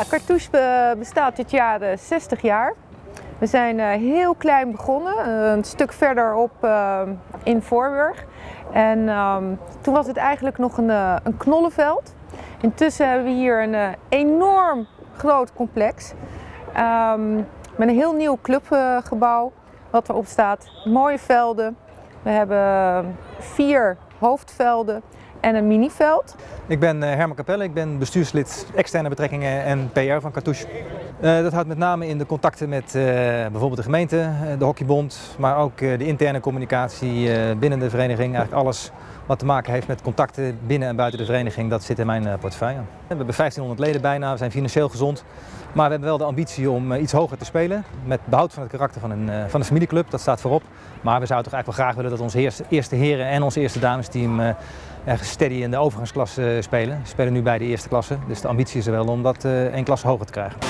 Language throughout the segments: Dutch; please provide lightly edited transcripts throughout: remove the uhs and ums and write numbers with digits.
Cartouche bestaat dit jaar 60 jaar. We zijn heel klein begonnen, een stuk verderop in Voorburg. En toen was het eigenlijk nog een knollenveld. Intussen hebben we hier een enorm groot complex met een heel nieuw clubgebouw wat erop staat. Mooie velden. We hebben 4 hoofdvelden en een miniveld. Ik ben Herman Capelle, ik ben bestuurslid externe betrekkingen en PR van Cartouche. Dat houdt met name in de contacten met bijvoorbeeld de gemeente, de hockeybond, maar ook de interne communicatie binnen de vereniging. Eigenlijk alles wat te maken heeft met contacten binnen en buiten de vereniging, dat zit in mijn portefeuille. We hebben 1500 leden bijna, we zijn financieel gezond. Maar we hebben wel de ambitie om iets hoger te spelen, met behoud van het karakter van een familieclub, dat staat voorop. Maar we zouden toch eigenlijk wel graag willen dat onze eerste heren en ons eerste damesteam steady in de overgangsklasse spelen. We spelen nu bij de eerste klasse, dus de ambitie is er wel om dat 1 klasse hoger te krijgen.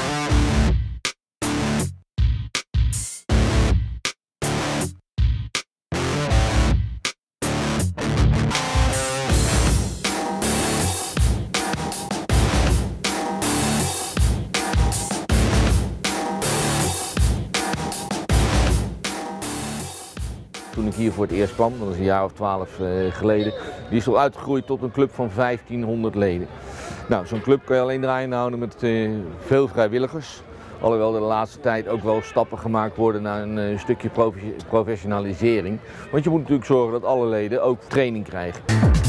Toen ik hier voor het eerst kwam, dat is een jaar of 12 geleden, die is al uitgegroeid tot een club van 1500 leden. Nou, zo'n club kan je alleen draaiende houden met veel vrijwilligers. Alhoewel er de laatste tijd ook wel stappen gemaakt worden naar een stukje professionalisering. Want je moet natuurlijk zorgen dat alle leden ook training krijgen.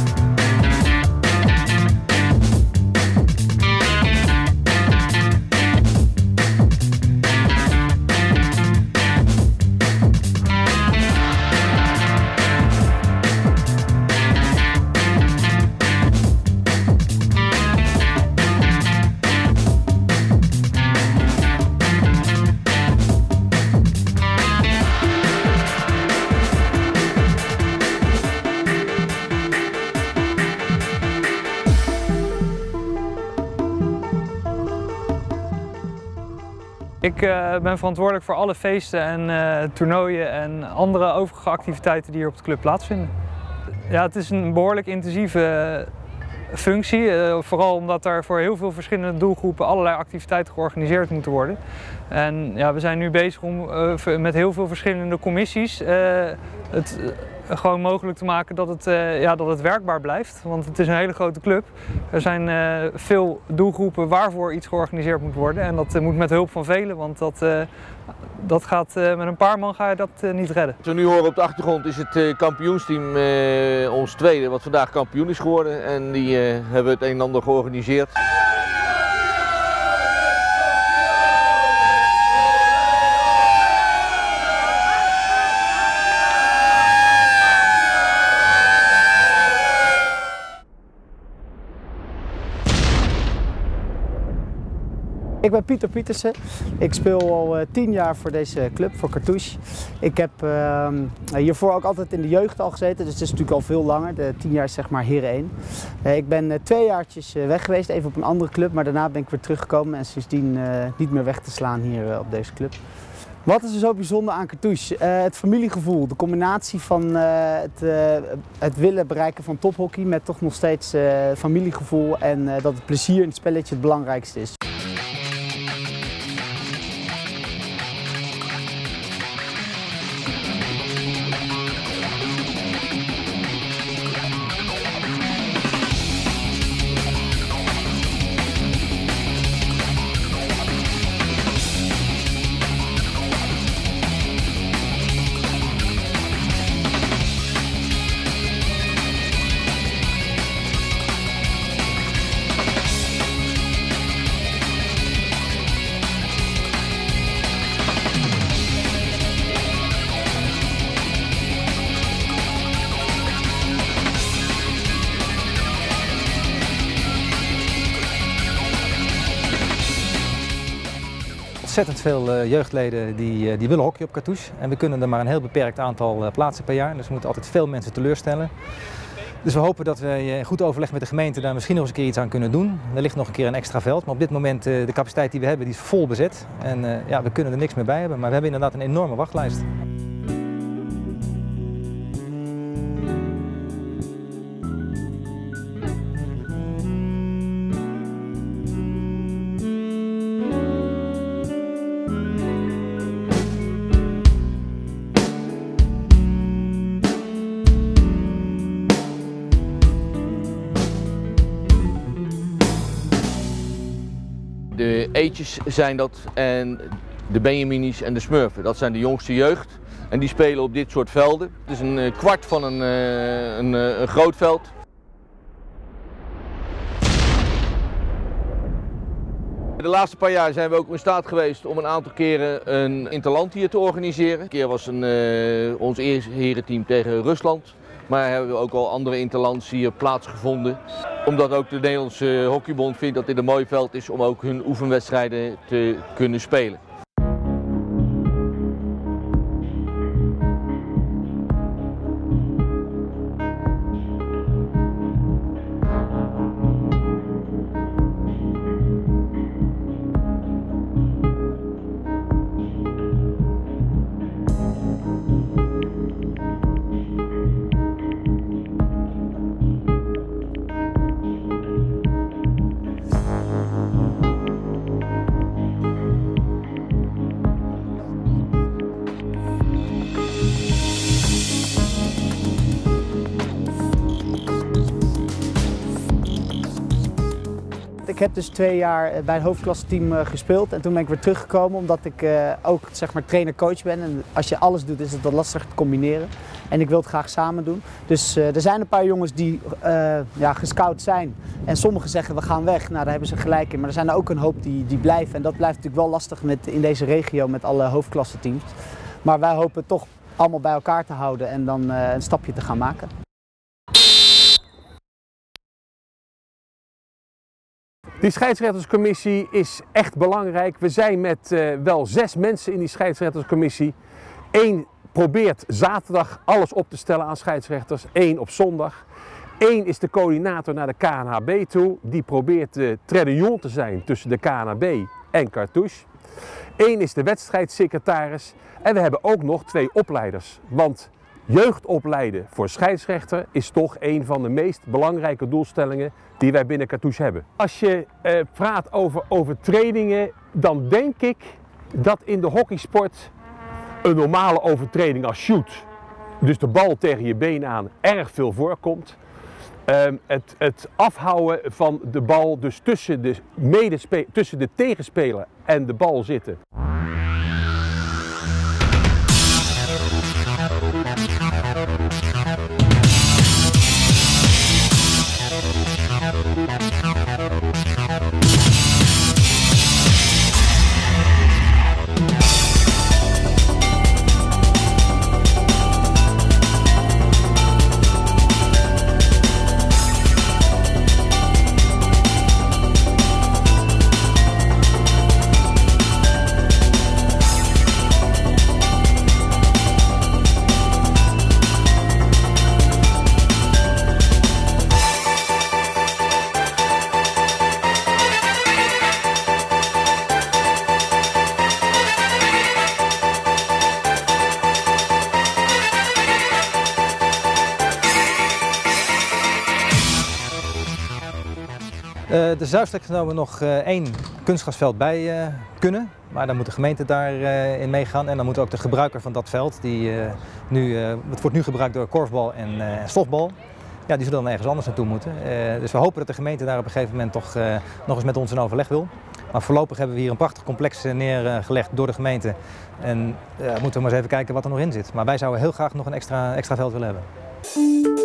Ik ben verantwoordelijk voor alle feesten en toernooien en andere overige activiteiten die hier op de club plaatsvinden. Ja, het is een behoorlijk intensieve functie, vooral omdat er voor heel veel verschillende doelgroepen allerlei activiteiten georganiseerd moeten worden. En ja, we zijn nu bezig om met heel veel verschillende commissies het gewoon mogelijk te maken dat het werkbaar blijft. Want het is een hele grote club. Er zijn veel doelgroepen waarvoor iets georganiseerd moet worden. En dat moet met hulp van velen, want dat gaat, met een paar man ga je dat niet redden. Wat we nu horen op de achtergrond is het kampioensteam, ons tweede, wat vandaag kampioen is geworden. En die hebben het een en ander georganiseerd. Ik ben Pieter Pietersen. Ik speel al 10 jaar voor deze club, voor Cartouche. Ik heb hiervoor ook altijd in de jeugd al gezeten, dus het is natuurlijk al veel langer. De 10 jaar is zeg maar heren 1. Ik ben 2 jaartjes weg geweest, even op een andere club, maar daarna ben ik weer teruggekomen en sindsdien niet meer weg te slaan hier op deze club. Wat is er zo bijzonder aan Cartouche? Het familiegevoel, de combinatie van het willen bereiken van tophockey met toch nog steeds familiegevoel en dat het plezier in het spelletje het belangrijkste is. Ontzettend veel jeugdleden die willen hockey op Cartouche. En we kunnen er maar een heel beperkt aantal plaatsen per jaar. Dus we moeten altijd veel mensen teleurstellen. Dus we hopen dat we in goed overleg met de gemeente daar misschien nog eens een keer iets aan kunnen doen. Er ligt nog een keer een extra veld. Maar op dit moment de capaciteit die we hebben, die is vol bezet. En ja, we kunnen er niks meer bij hebben. Maar we hebben inderdaad een enorme wachtlijst. Eetjes zijn dat en de Benjaminis en de Smurfen. Dat zijn de jongste jeugd en die spelen op dit soort velden. Het is een kwart van een groot veld. De laatste paar jaar zijn we ook in staat geweest om een aantal keren een interland hier te organiseren. Een keer was ons eerste herenteam tegen Rusland. Maar hebben we ook al andere interlands hier plaatsgevonden. Omdat ook de Nederlandse Hockeybond vindt dat dit een mooi veld is om ook hun oefenwedstrijden te kunnen spelen. Ik heb dus 2 jaar bij het hoofdklasseteam gespeeld en toen ben ik weer teruggekomen omdat ik ook zeg maar trainer-coach ben. En als je alles doet is het wat lastig te combineren. En ik wil het graag samen doen. Dus er zijn een paar jongens die gescout zijn en sommigen zeggen we gaan weg. Nou daar hebben ze gelijk in. Maar er zijn er ook een hoop die blijven en dat blijft natuurlijk wel lastig in deze regio met alle hoofdklasseteams. Maar wij hopen het toch allemaal bij elkaar te houden en dan een stapje te gaan maken. Die scheidsrechterscommissie is echt belangrijk. We zijn met wel 6 mensen in die scheidsrechterscommissie. 1 probeert zaterdag alles op te stellen aan scheidsrechters, 1 op zondag. 1 is de coördinator naar de KNHB toe. Die probeert de tredunion te zijn tussen de KNHB en Cartouche. 1 is de wedstrijdsecretaris. En we hebben ook nog 2 opleiders. Want jeugd opleiden voor scheidsrechter is toch een van de meest belangrijke doelstellingen die wij binnen Cartouche hebben. Als je praat over overtredingen, dan denk ik dat in de hockeysport een normale overtreding als shoot, dus de bal tegen je been aan, erg veel voorkomt. Het afhouden van de bal dus tussen de tegenspeler en de bal zitten. Er zou straks genomen nog 1 kunstgrasveld bij kunnen, maar dan moet de gemeente daarin meegaan en dan moet ook de gebruiker van dat veld, het wordt nu gebruikt door korfbal en softbal, ja, die zullen dan ergens anders naartoe moeten. Dus we hopen dat de gemeente daar op een gegeven moment toch nog eens met ons in overleg wil. Maar voorlopig hebben we hier een prachtig complex neergelegd door de gemeente en moeten we maar eens even kijken wat er nog in zit. Maar wij zouden heel graag nog een extra veld willen hebben.